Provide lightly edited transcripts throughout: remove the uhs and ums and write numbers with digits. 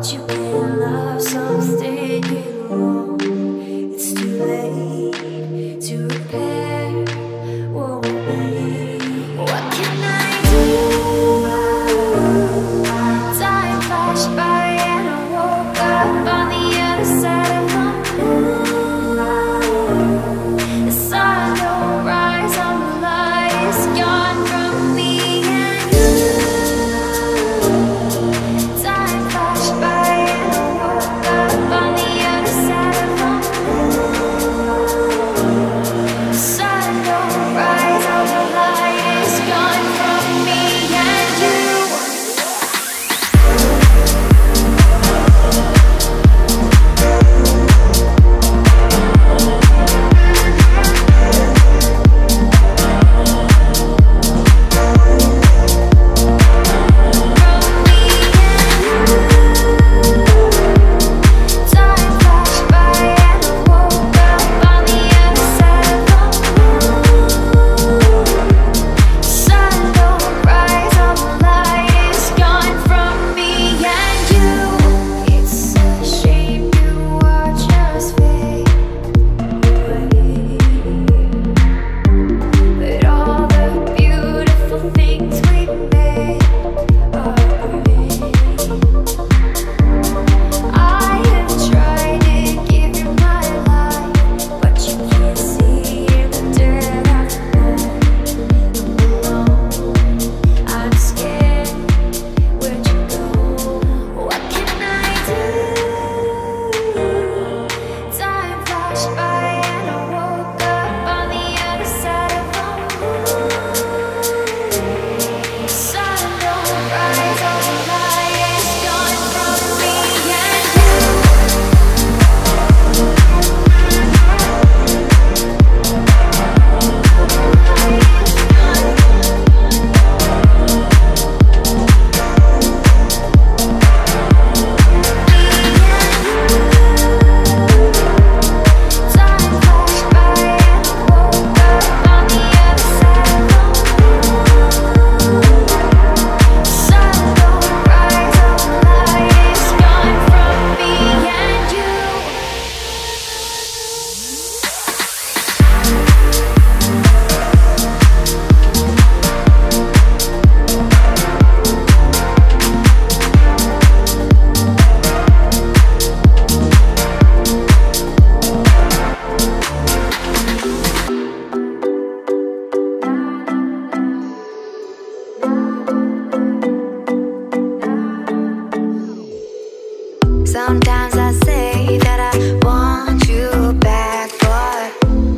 Sometimes I say that I want you back, but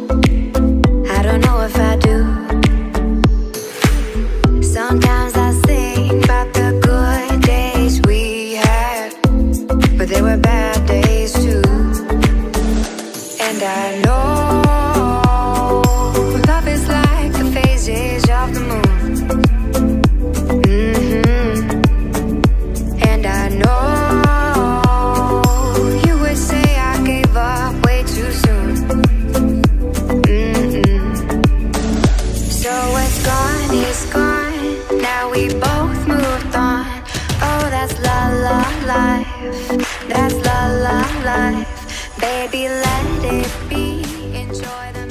I don't know if I do. Sometimes I think about the good days we had, but there were bad days too. And I know love is like the phases of the moon. And I know we both moved on. Oh, that's la la life. That's la la life. Baby, let it be. Enjoy the